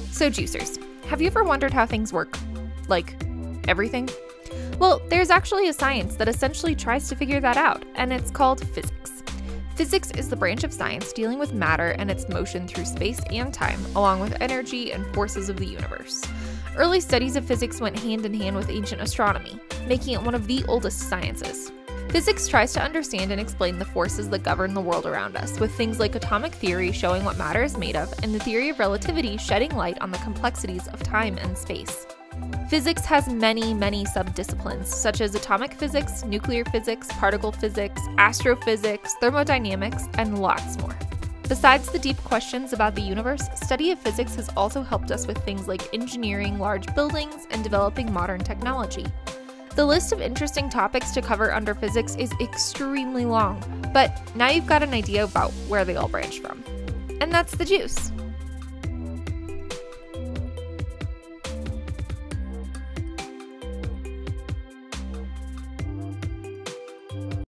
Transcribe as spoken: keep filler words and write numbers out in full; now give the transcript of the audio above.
So juicers, have you ever wondered how things work? Like, everything? Well, there's actually a science that essentially tries to figure that out, and it's called physics. Physics is the branch of science dealing with matter and its motion through space and time, along with energy and forces of the universe. Early studies of physics went hand in hand with ancient astronomy, making it one of the oldest sciences. Physics tries to understand and explain the forces that govern the world around us, with things like atomic theory showing what matter is made of, and the theory of relativity shedding light on the complexities of time and space. Physics has many, many subdisciplines, such as atomic physics, nuclear physics, particle physics, astrophysics, thermodynamics, and lots more. Besides the deep questions about the universe, study of physics has also helped us with things like engineering large buildings and developing modern technology. The list of interesting topics to cover under physics is extremely long, but now you've got an idea about where they all branch from. And that's the juice.